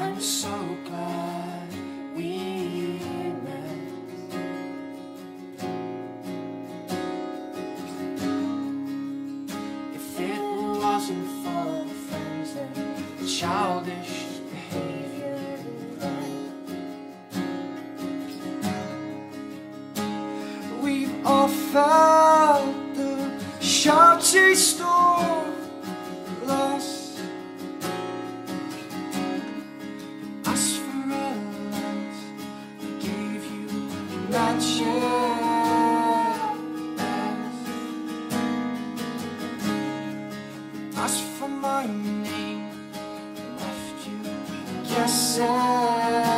I'm so glad we met. If it wasn't for the friends and the childish behavior, we've all felt the sharp taste of loss. Asked for a light, I gave you matches. Asked for my name, left you guessing.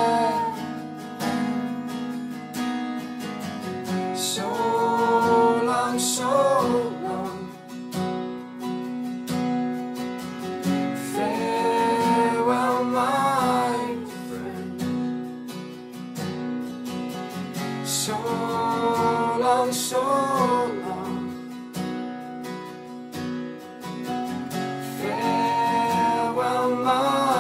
So long, so long. Farewell, my friend. So long, so long. Farewell, my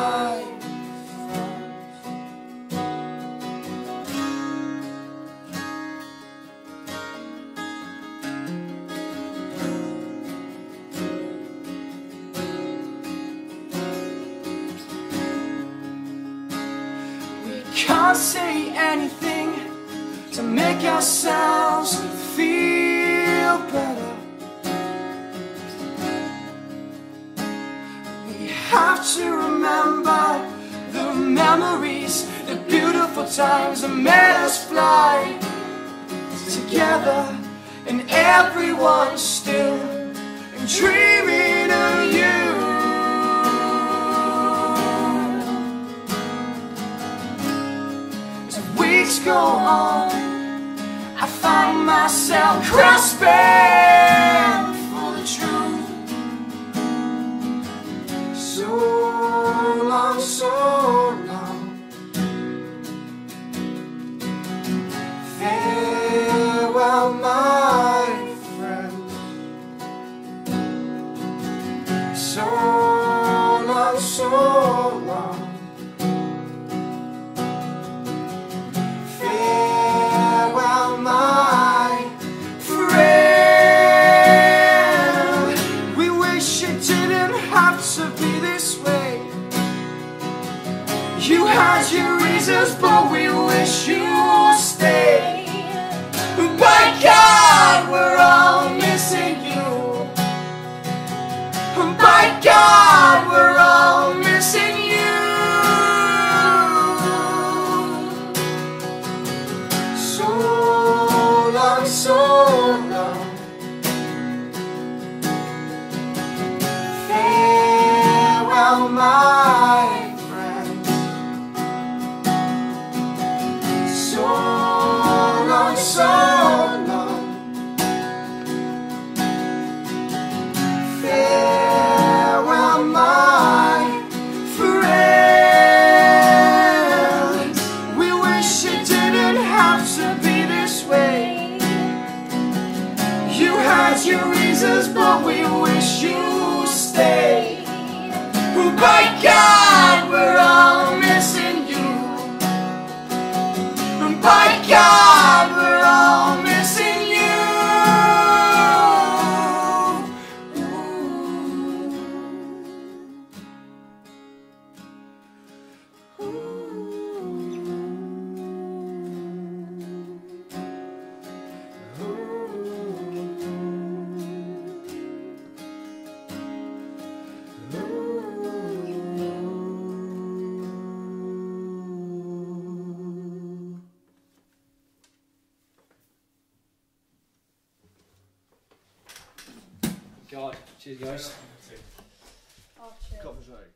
can't say anything to make ourselves feel better. We have to remember the memories, the beautiful times that made us fly together, and everyone's still dreaming of you. Weeks go on, I find myself grasping for the truth. So long, so long. Farewell, my friend. So long, so long. You had your reasons, but we wish you would stay. By God, we're all missing you. By God, we're all missing you. So long, so long. Farewell, my so long. Farewell, my friend. We wish it didn't have to be this way. You had your reasons, but we wish you would stay. By God, we're all missing you. By God, we're all missing you. God, cheers guys. Oh, cheers.